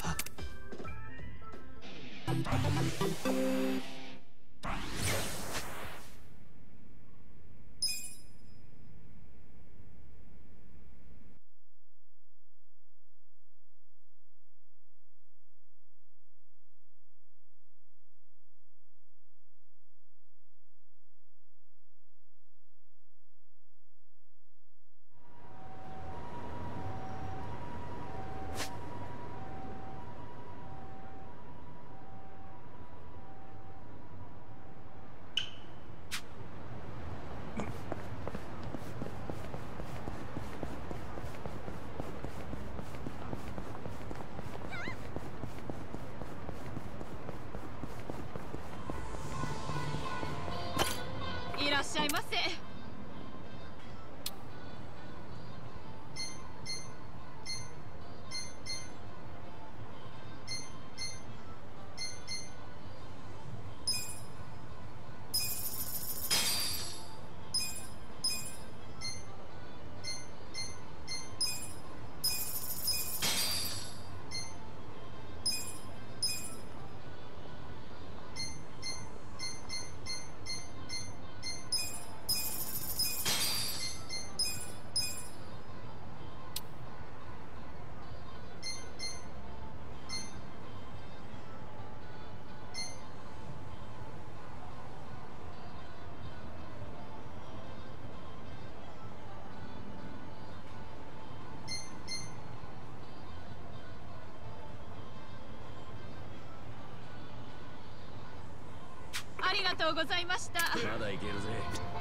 がとうございました。 まだいけるぜ。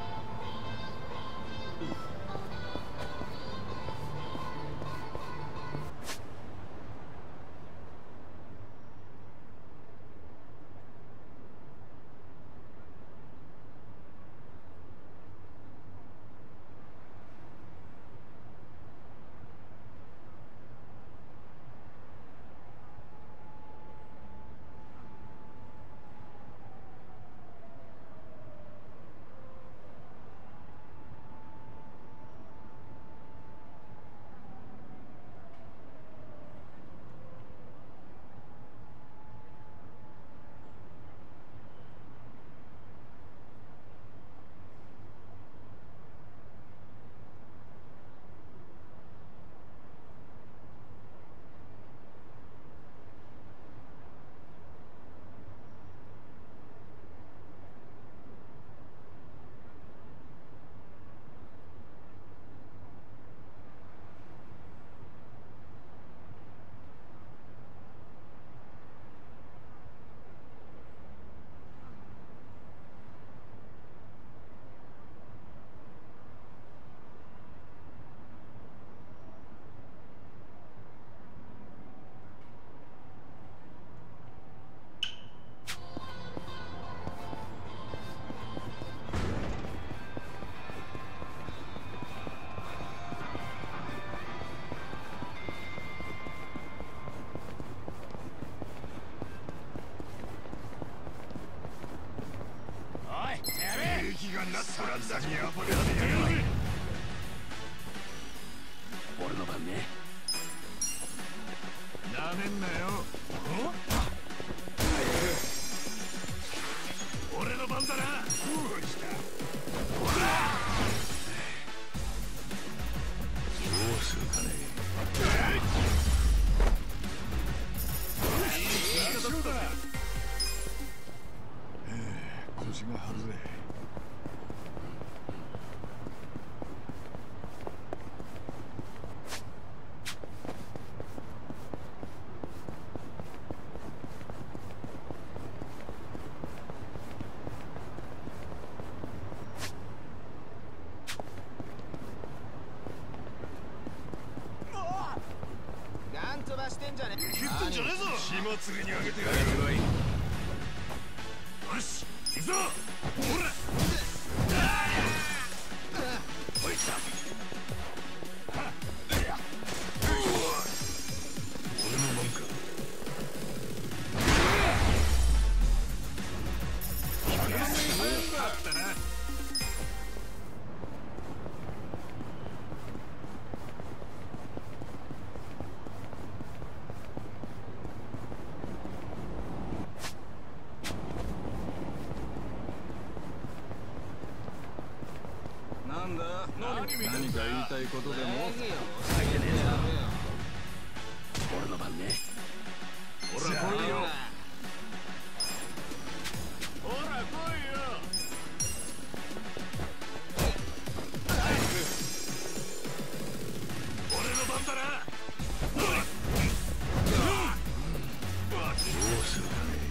気がなったらザニアボレでやるぜ。 俺の番ね。 なめんなよ。 俺の番だな。どうした。 どうするかね。 いい言い方だ。 腰が張るぜ。 してんじゃねえ。切ってんじゃねえぞ。島継ぎにあげてやる。よし、行くぞ。ほら。おい来た。俺の番か。あったな。 何か言いたいことでも？ 俺の番ね。 ほら来いよ。ほら来いよ。俺の番だな。 どうするかね。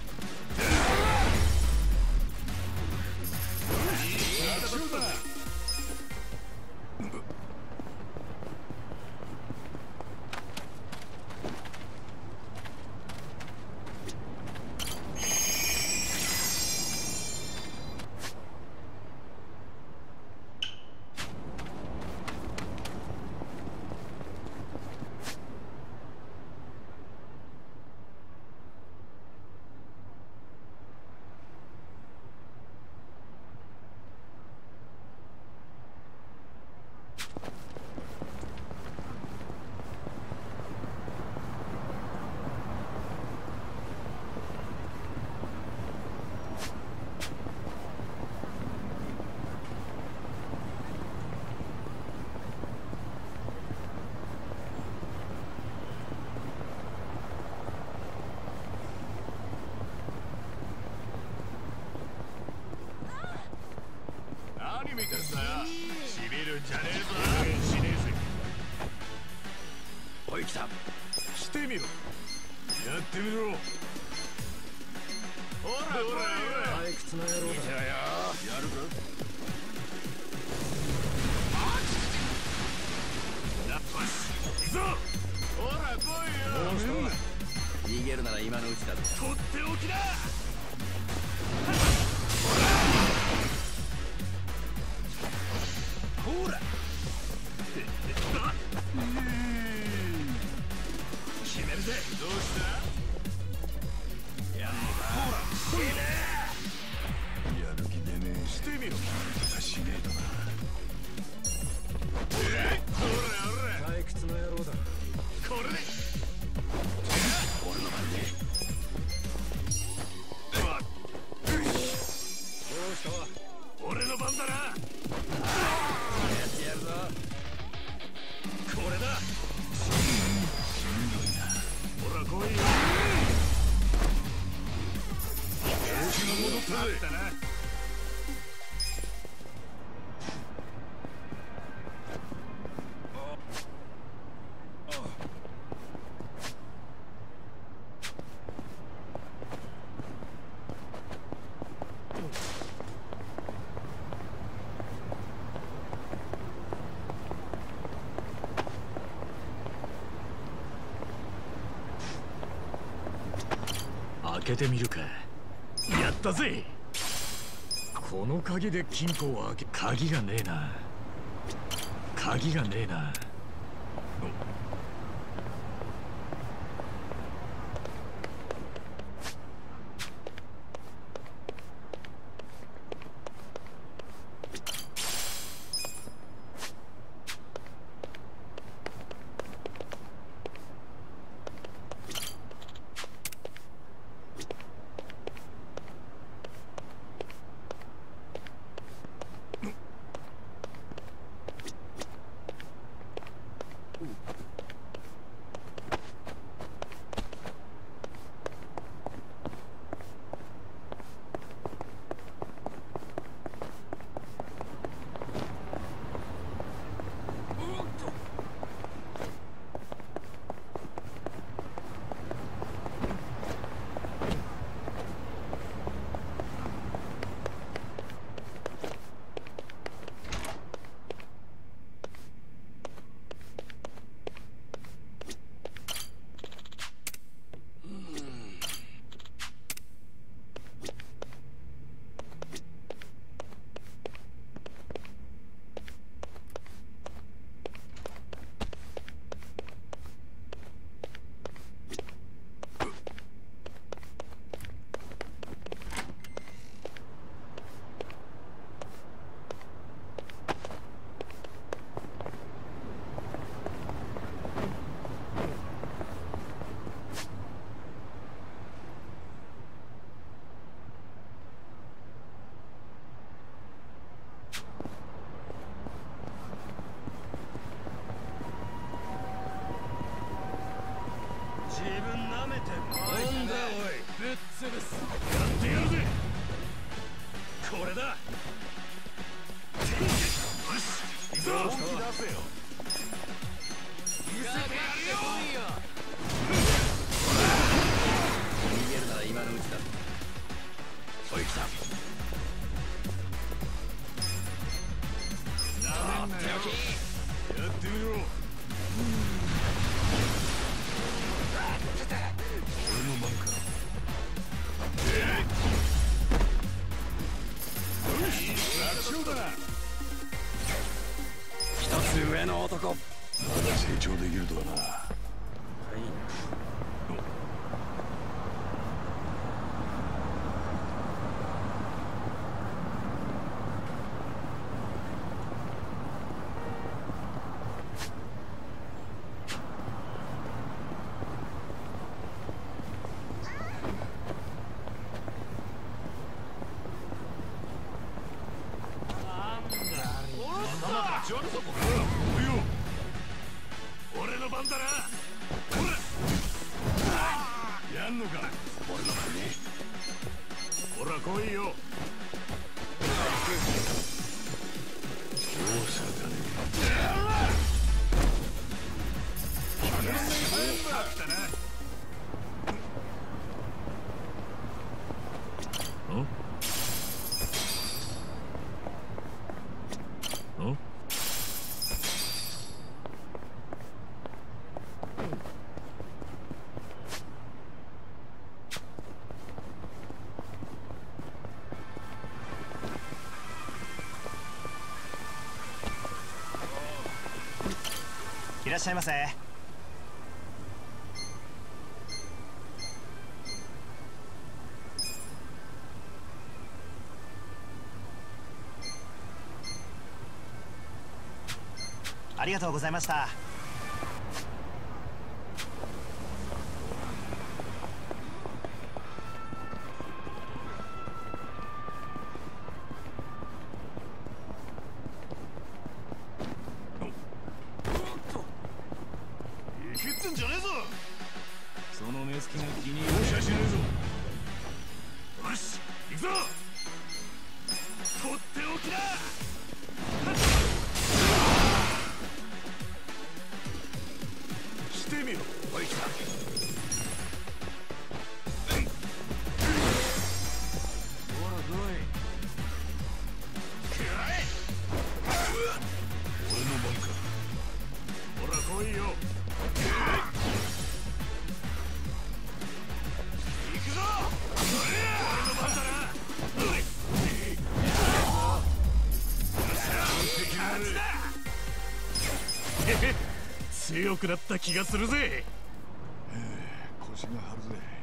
いいだ。何見てんだよ。しびるんじゃねえぞ。しねえぜ。 おい来た。 してみろ。やってみろ。 ほらほら退屈な野郎だ。やるか。 ほら来いよ。 逃げるなら今のうちだぞ。 とっておきだ。ほら決めるぜ。どうした。やんのか。ほら来いね。 やる気でねえしてみろ。 しねえとな。 ほらほら退屈な野郎だ。 これで俺の番ね。どうした俺の番だな。やってやるぞ。これだ。ほら来いよ。調子が戻ったぜ。 開けてみるか。やったぜ。この鍵で金庫を開け。鍵がねえな。鍵がねえな。 やってやるぜ。これだ。よし、行くぞ。本気出せよ。見せてやるよ。 逃げるなら今のうちだ。おい来た。 なめんなよ。やってみろ。俺の番か。楽勝だな。 一つ上の男。 まだ成長できるとはな。 はい俺の番だな。ほらやんのか。俺の番ね。ほら来いよ。容赦だね。勝ったな。 いらっしゃいませ。ありがとうございました。 その目つきが気に容赦しねえぞ。よし行くぞ。とっておきだ。してみろおいきた。ほら来い。くらえ。俺の番か。ほら来いよ。 強くなった気がするぜ。 腰が張るぜ。